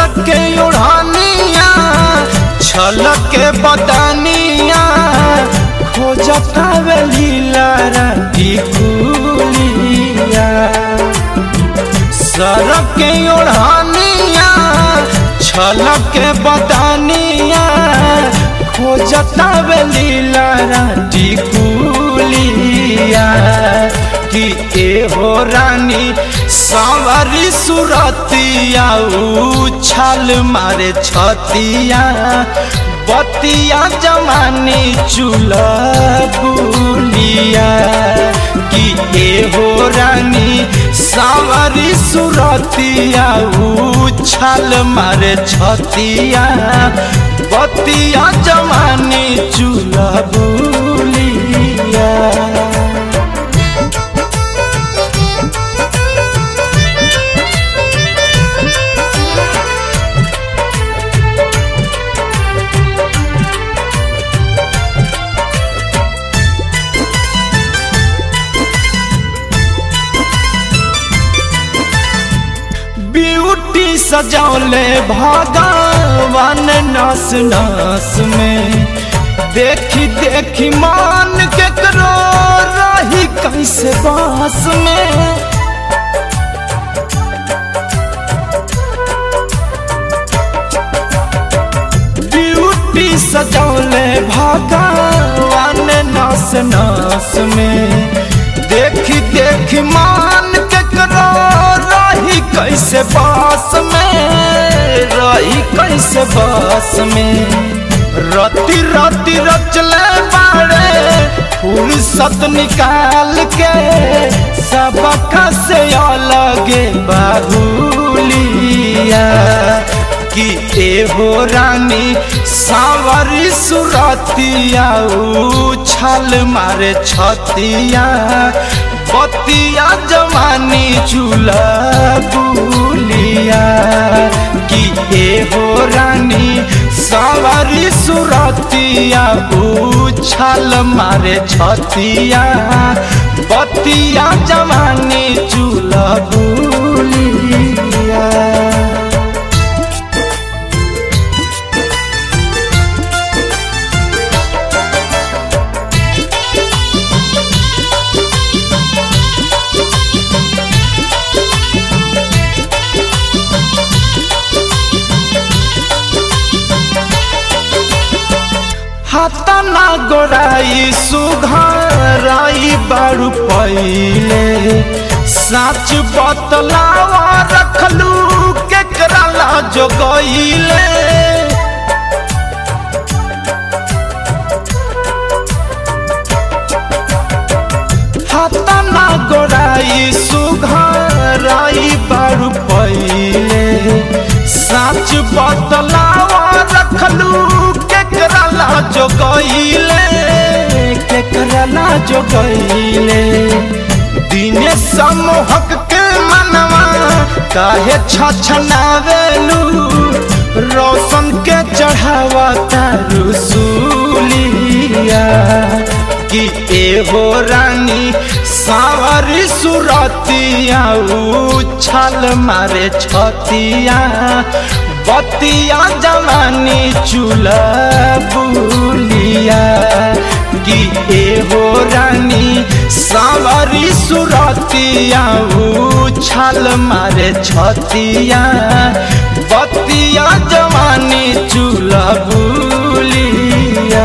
के ओढ़ानिया छलक के बदनिया खोजता लीला टिकुलिया। सरक के ओढ़ानिया छलक के बदनिया खोजता लीला टिकुलिया। कि ए हो रानी सांवरी सुरतिया उछाल मारे छतिया बतिया जमानी चुलबुलिया। कि ए हो रानी सांवरी सुरतिया उछाल मारे छतिया बतिया जमानी चुलबुलिया। ब्यूटी सजौले भगवान नस नस में देखी देखी मान के करो रही कैसे बास में। ब्यूटी सजौले भगवान नस नस में देखी देखी मान के करो रही कैसे बास में रही कैसे बास में। रति रति रचले बाड़े फुर्सत निकाल के सबका से अलगे बाहुलिया। कि ए हो रानी सांवरी सुरतिया उछाल मारे छतिया बतिया जवानी चुलबुलिया। कि ए हो रानी सांवरी सुरतिया उछाल मारे छतिया बतिया जवानी चुलबुलिया। हाथना गोराई सुघराई बारू पहिले साच बतलावा रखलू के कराला जो गईले। हाथना गोराई सुघराई बारू पहिले साच बतलावा रखलू के कराला जो गईले के कराला जो गईले। दिने समोहक के मनवा काहे छछनावेलू रोशन के चढ़ावा तारू सूलिया। कि ए हो रानी सांवरी सुरतिया उछाल मारे छतिया बतिया जवानी चुलबुलिया। कि ए हो रानी सांवरी सुरतिया उछाल मारे छतिया बतिया जवानी चुलबुलिया।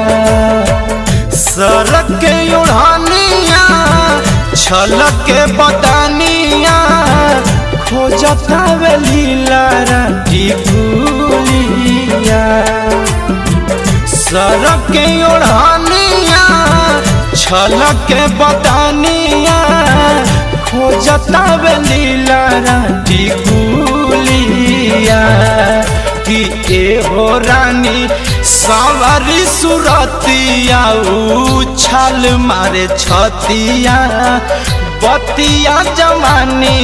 सरक के ओढ़ानिया छलक के बदनिया खोजता लीला टिकुलिया। सरक के ओढ़ानिया छलक के बदनिया खोजता लीला टिकुलिया। कि ए हो रानी सांवरी सुरतिया उछाल मारे छतिया बतिया जवानी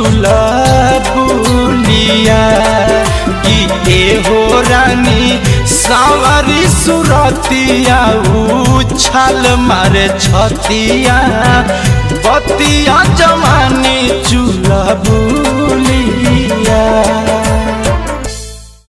चुलबुलिया। कि ए हो रानी सांवरी सुरतिया उछाल मारे छतिया बतिया जवानी चुलबुलिया।